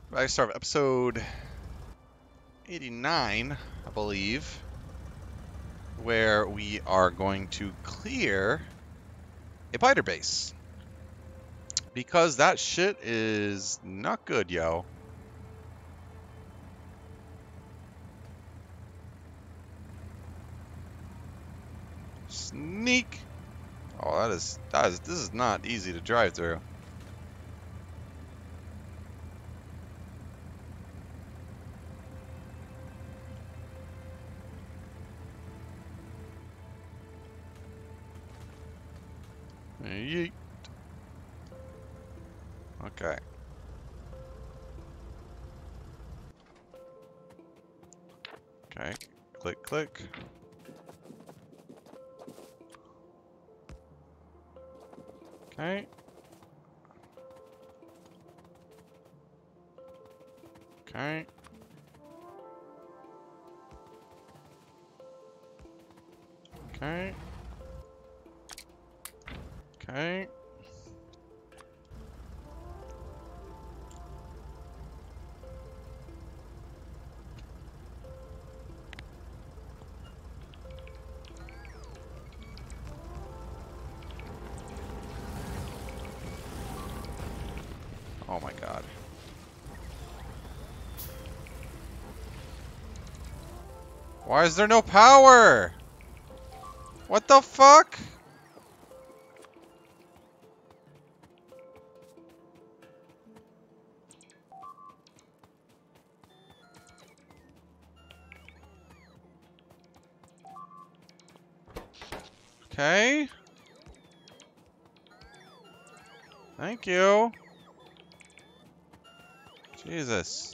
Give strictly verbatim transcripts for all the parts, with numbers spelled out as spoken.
I start episode eighty-nine, I believe, where we are going to clear a biter base. Because that shit is not good, yo. Sneak. Oh, that is, that is, this is not easy to drive through. Yeet. Okay. Okay. Click, click. Okay. Okay. Okay. Okay. Oh my god. Why is there no power? What the fuck? Okay. Thank you. Jesus.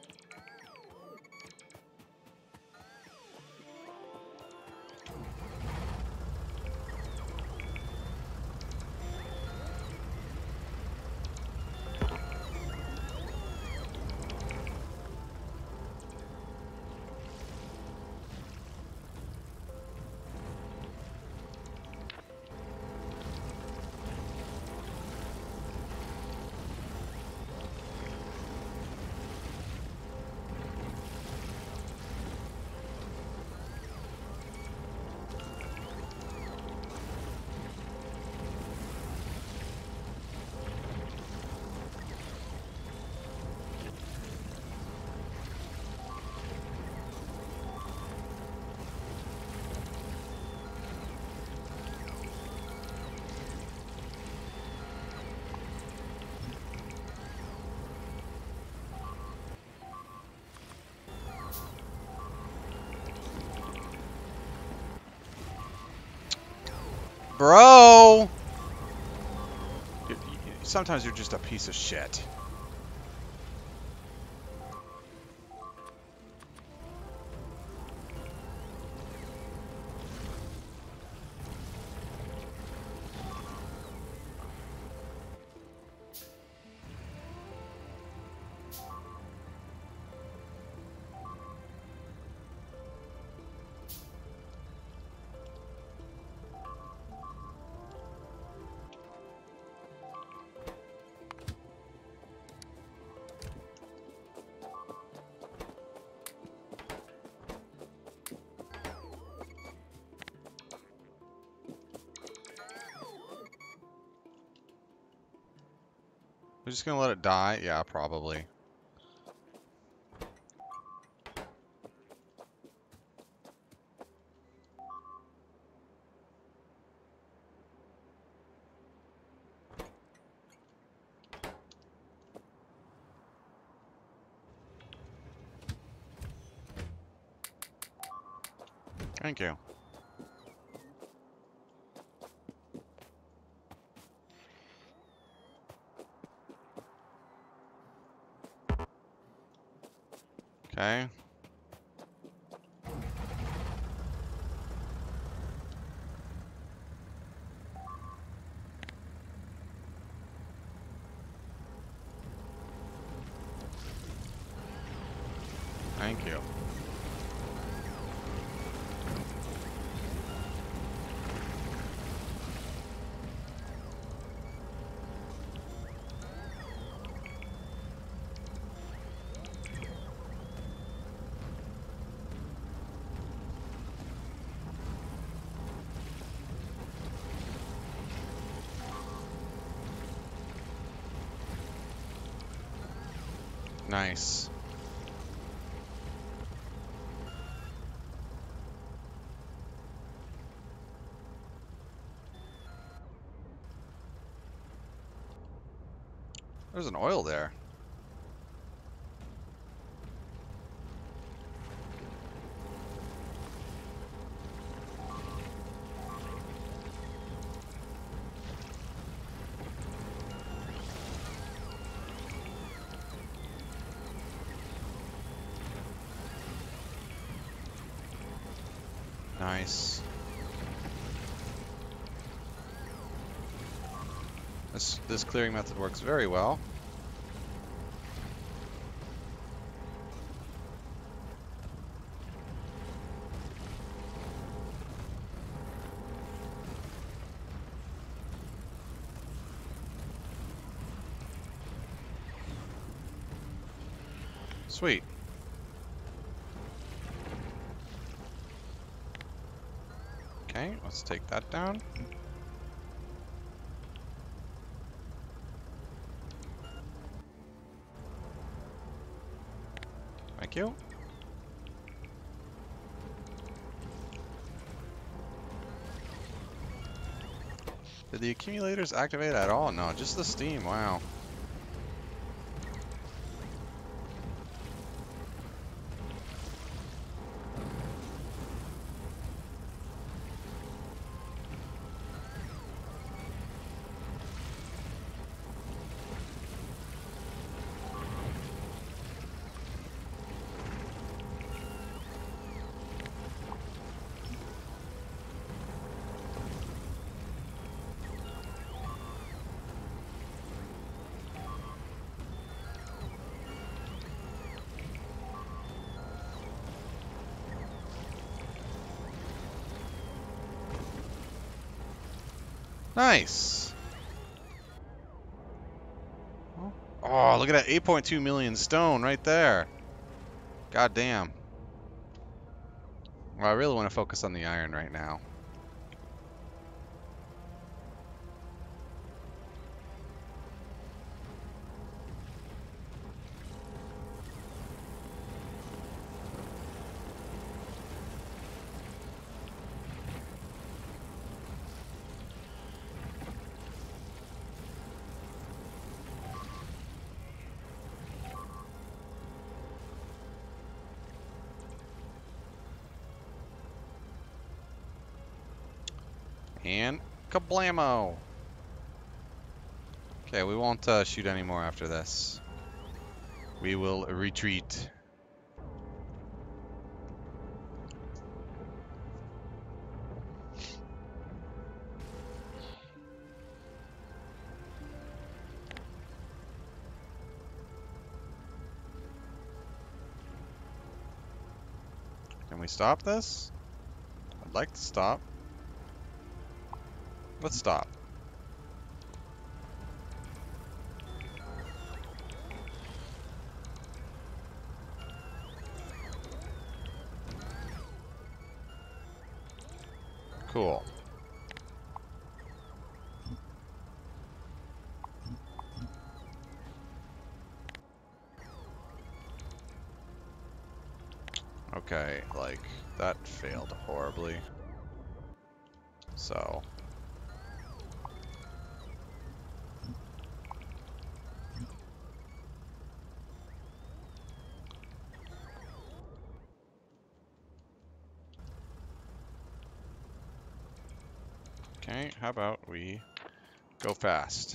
Bro! Sometimes you're just a piece of shit. We're just gonna let it die? Yeah, probably. Thank you. Okay. Thank you. Nice. There's an oil there. Nice. This this clearing method works very well. Sweet. Okay, let's take that down. Thank you. Did the accumulators activate at all? No, just the steam. Wow. Nice. Oh, look at that eight point two million stone right there. God damn. Well, I really want to focus on the iron right now. And kablamo! Okay, we won't uh, shoot anymore after this. We will retreat. Can we stop this? I'd like to stop. Let's stop. Cool. Okay, like, that failed horribly. So... Okay, how about we go fast?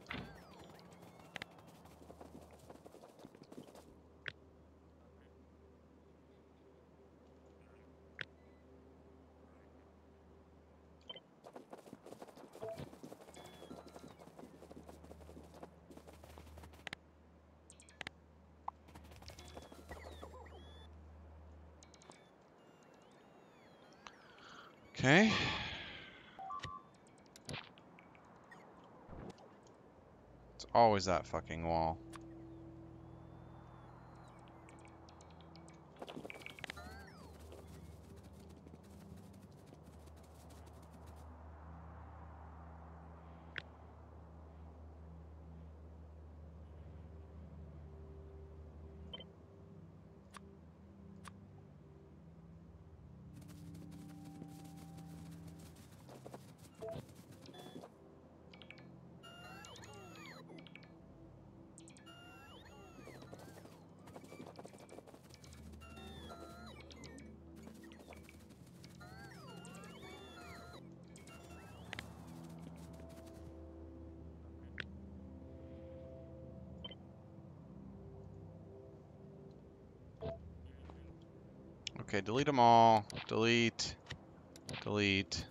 Okay. It's always that fucking wall. Okay, delete them all. Delete. Delete.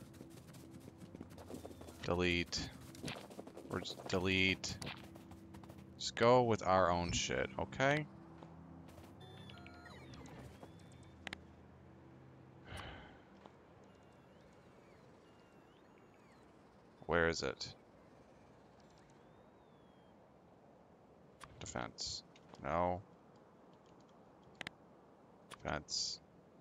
Delete. Or just delete. Just go with our own shit, okay? Where is it? Defense. No. Defense.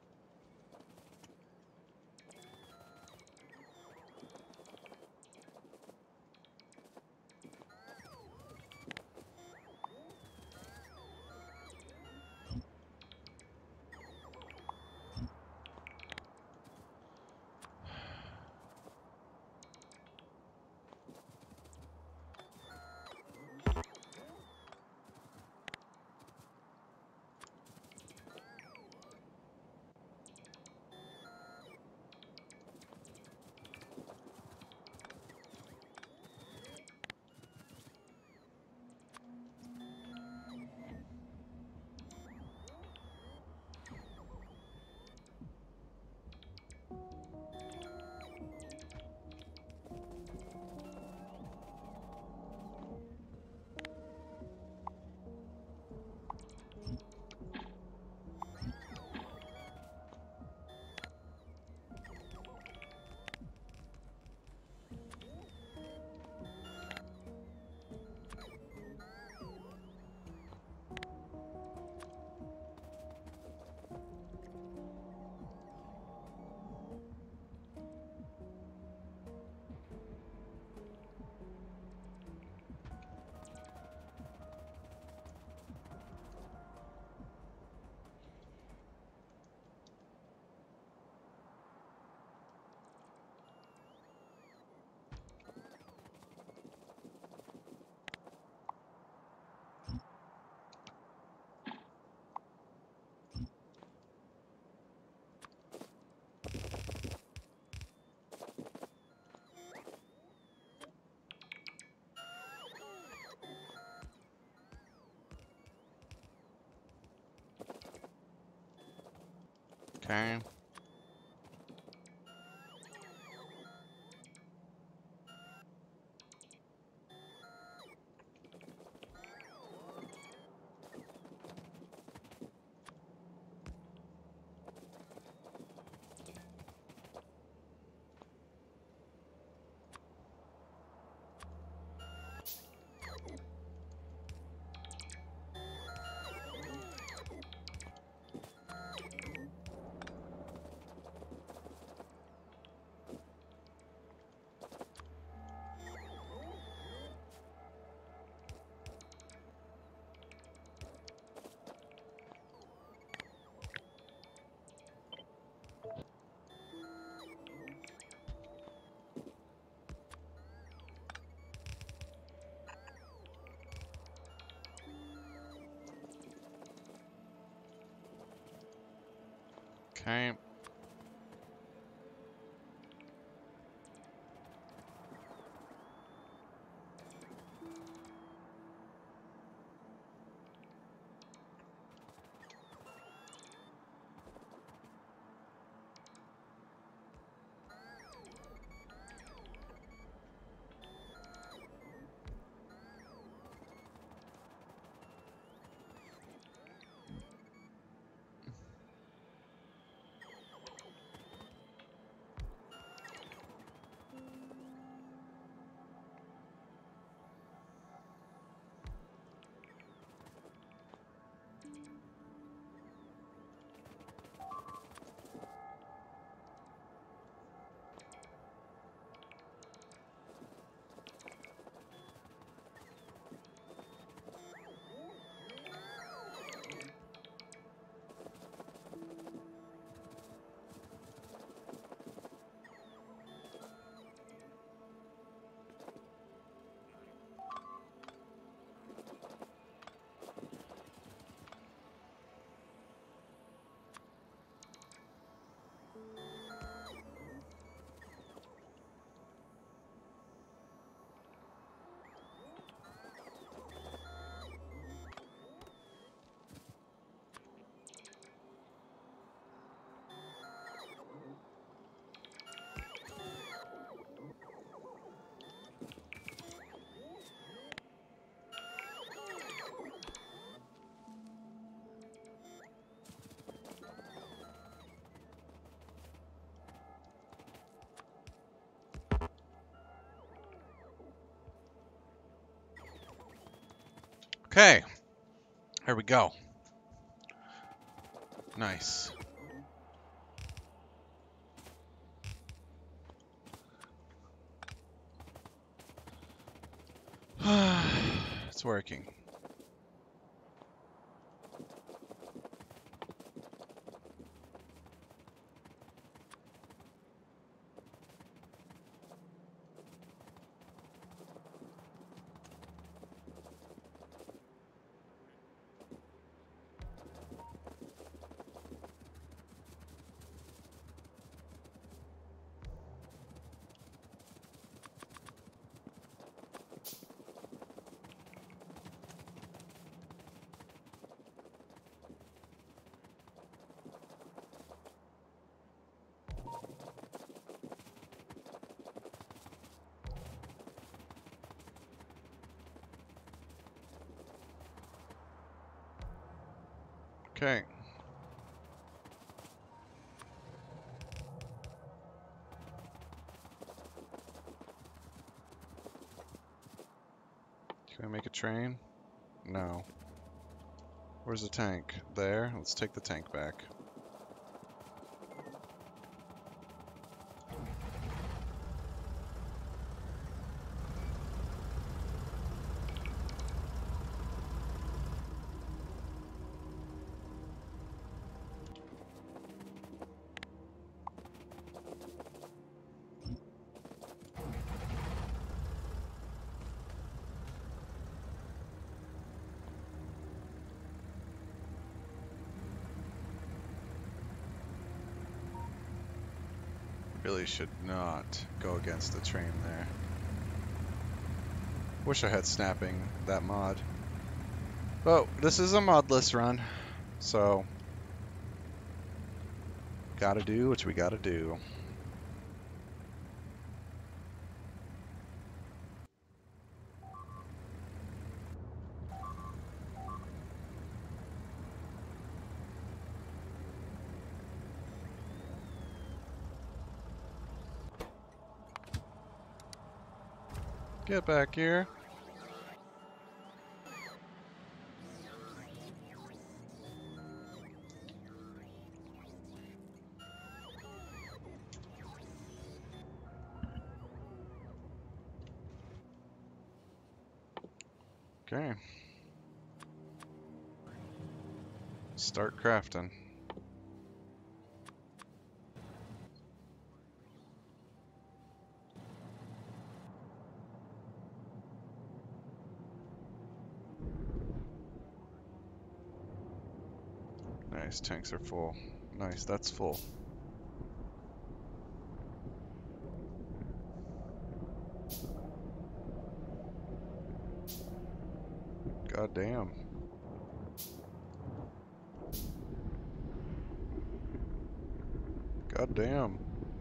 Okay. Okay. Okay. Here we go. Nice. It's working. Okay. Can I make a train? No. Where's the tank? There. Let's take the tank back. Really should not go against the train there. Wish I had snapping, that mod. But this is a modless run, so gotta do what we gotta do. Get back here. Okay. Start crafting. Nice, tanks are full. Nice, that's full. God damn. God damn.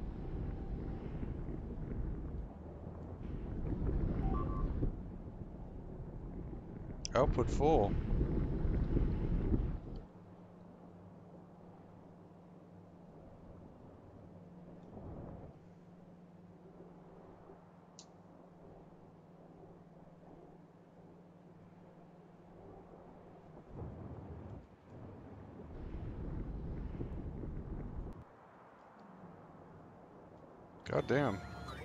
Output full. God damn.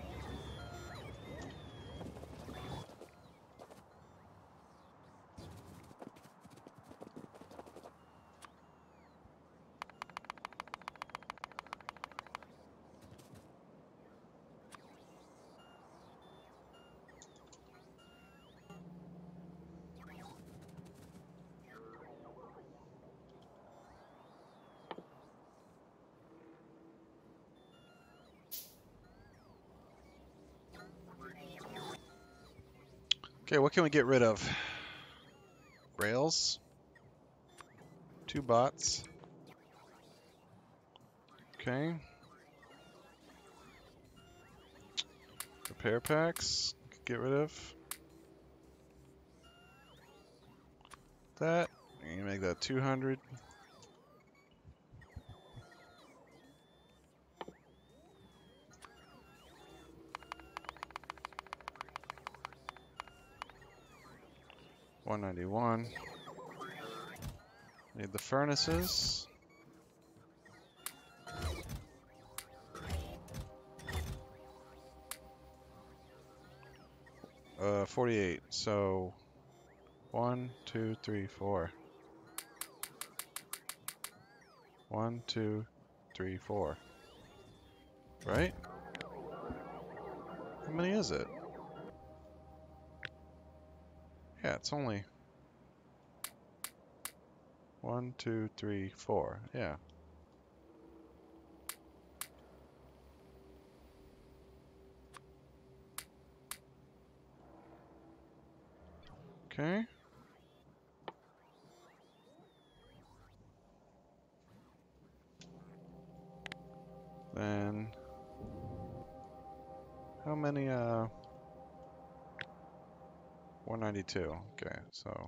Okay, what can we get rid of? Rails? Two bots. Okay. Repair packs. Get rid of. That. You can make that two hundred. one ninety-one. Need the furnaces. Uh, forty-eight. So, one, two, three, four. One, two, three, four. Right? How many is it? Yeah, it's only one, two, three, four. Yeah. Okay. Then how many uh one ninety-two. Okay, so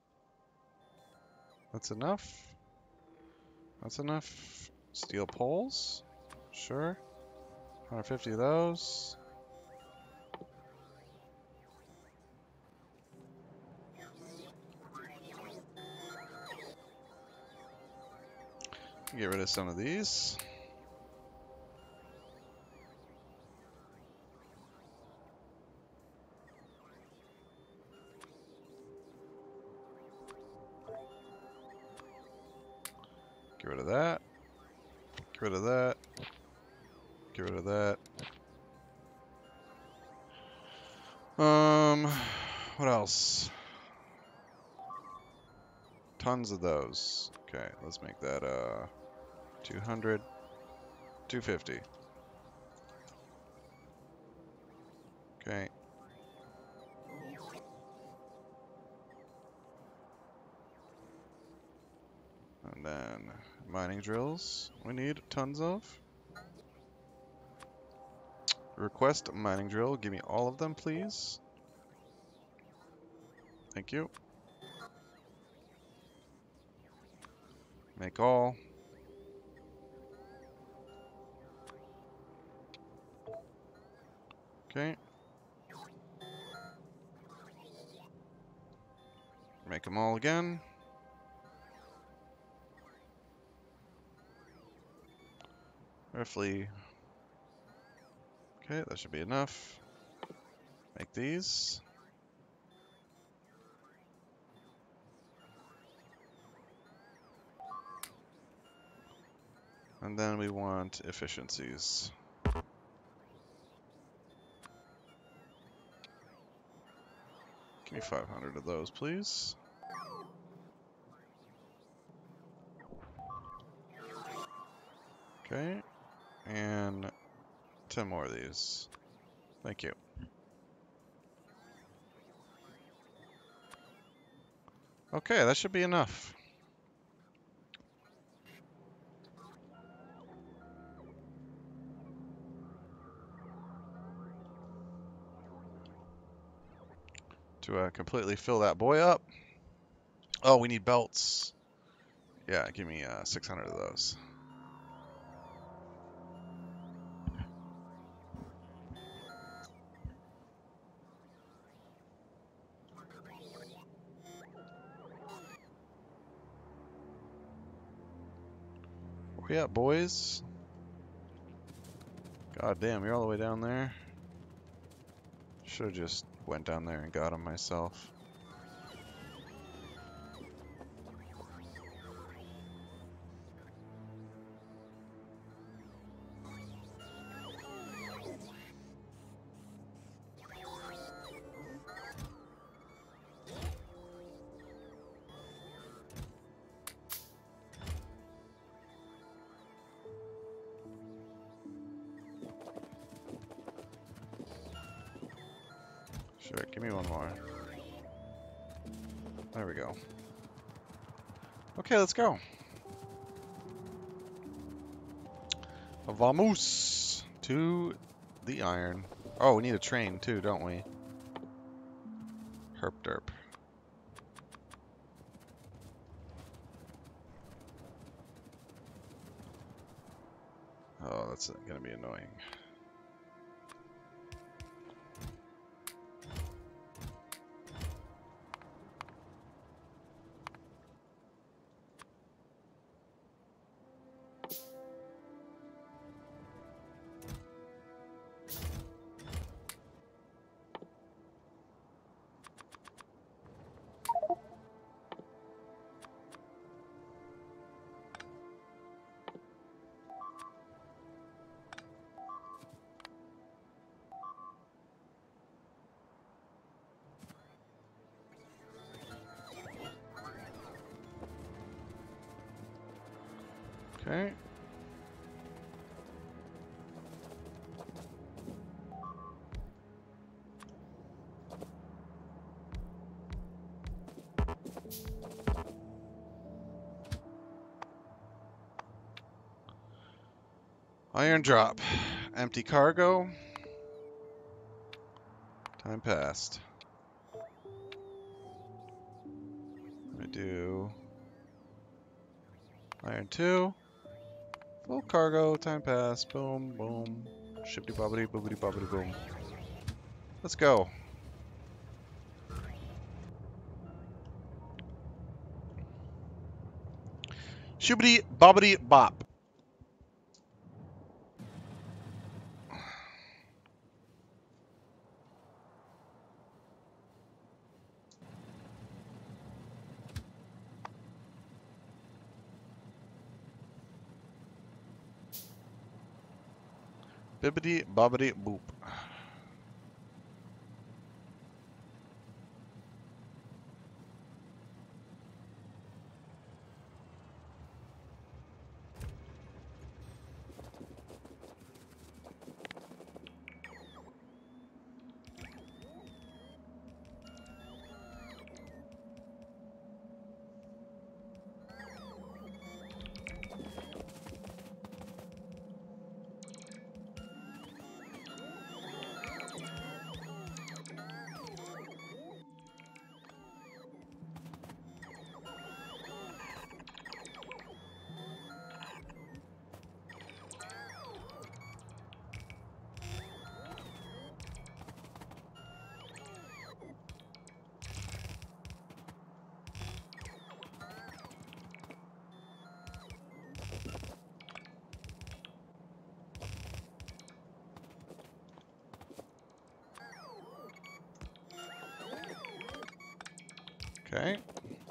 that's enough. That's enough steel poles. Sure. one hundred fifty of those. Get rid of some of these. Get rid of that. Get rid of that. Get rid of that. Um, what else? Tons of those. Okay, let's make that uh two hundred, two fifty. Okay. And then mining drills. We need tons of. Request mining drill. Give me all of them, please. Thank you. Make all. Okay. Make them all again. Roughly. Okay, that should be enough. Make these. And then we want efficiencies. Give me five hundred of those, please. Okay. And ten more of these. Thank you. Okay, that should be enough. To uh, completely fill that boy up. Oh, we need belts. Yeah, give me uh, six hundred of those. Where we at, boys? God damn, you're all the way down there. Should have just went down there and got him myself. Sure, give me one more. There we go. Okay, let's go. Vamos to the iron. Oh, we need a train too, don't we? Herp derp. Oh, that's gonna be annoying. Okay. Iron drop. Empty cargo. Time passed. I do iron two. Full cargo. Time passed. Boom, boom. Shippity bobbity boobity bobbity boom. Let's go. Shibbity bobbity bop. Bibbity bobbity boop. Okay.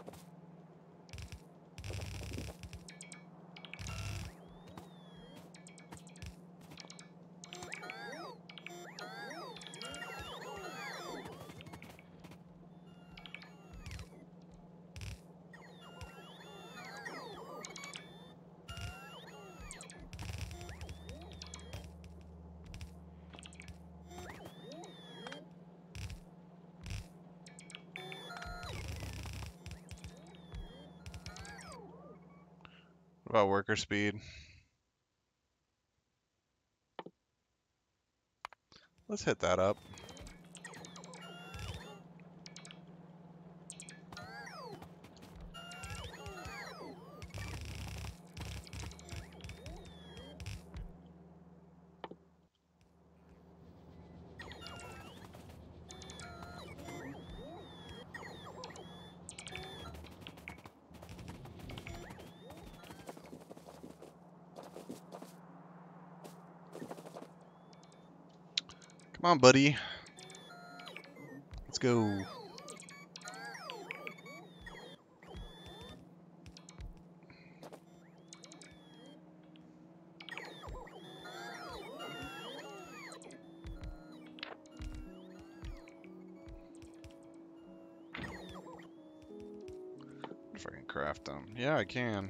What about worker speed? Let's hit that up. Come on, buddy. Let's go. If I can craft them. Yeah, I can.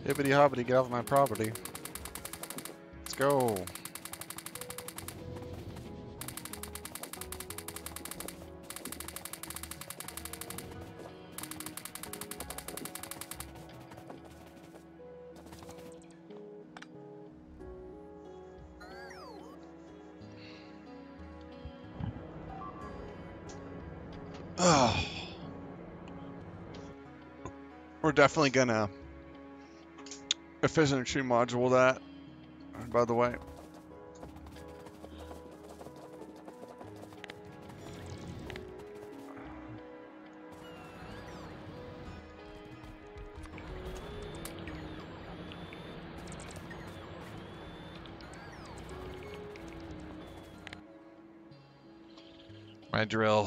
Hibbity hobbity, get off my property. Let's go. Oh. We're definitely gonna efficiency module that, by the way. My drill.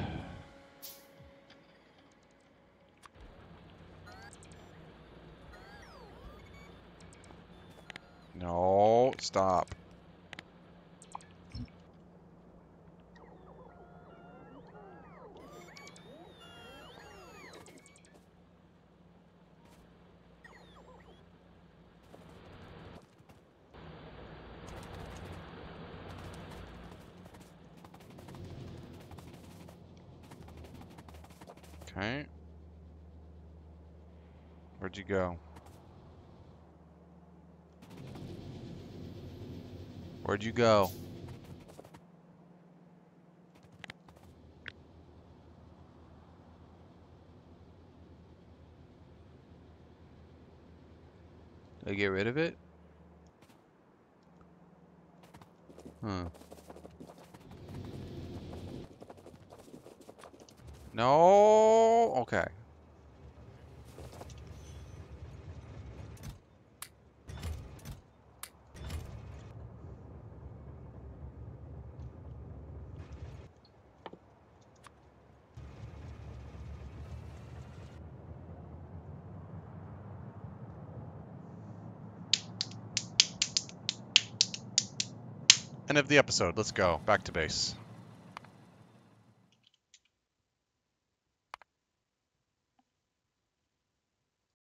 No, stop. Okay. Where'd you go? Where'd you go? Did I get rid of it? Huh. No. Okay. End of the episode. Let's go. Back to base.